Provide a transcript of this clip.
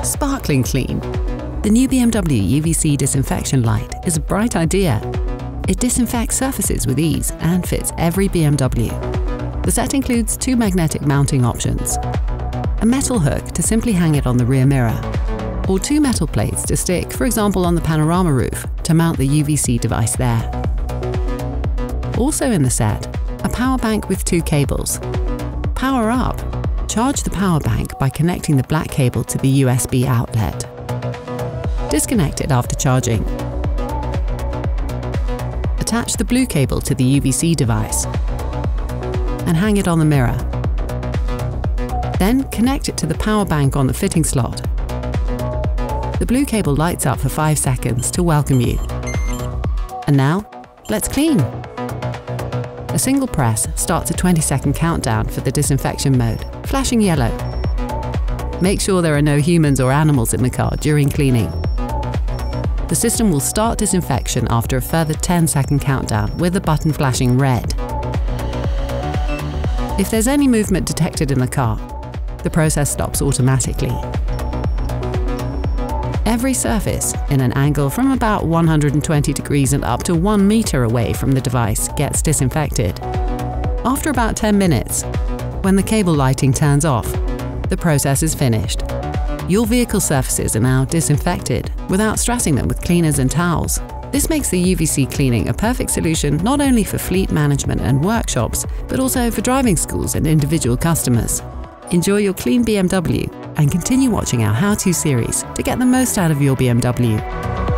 Sparkling clean. The new BMW UV-C Disinfection Light is a bright idea. It disinfects surfaces with ease and fits every BMW. The set includes 2 magnetic mounting options, a metal hook to simply hang it on the rear mirror, or 2 metal plates to stick, for example on the panorama roof, to mount the UVC device there. Also in the set, a power bank with 2 cables. Power up. Charge the power bank by connecting the black cable to the USB outlet. Disconnect it after charging. Attach the blue cable to the UVC device and hang it on the mirror. Then connect it to the power bank on the fitting slot. The blue cable lights up for 5 seconds to welcome you. And now, let's clean! A single press starts a 20-second countdown for the disinfection mode, flashing yellow. Make sure there are no humans or animals in the car during cleaning. The system will start disinfection after a further 10-second countdown with the button flashing red. If there's any movement detected in the car, the process stops automatically. Every surface in an angle from about 120 degrees and up to 1 meter away from the device gets disinfected. After about 10 minutes, when the cable lighting turns off, the process is finished. Your vehicle surfaces are now disinfected without stressing them with cleaners and towels. This makes the UVC cleaning a perfect solution not only for fleet management and workshops, but also for driving schools and individual customers. Enjoy your clean BMW and continue watching our how-to series to get the most out of your BMW.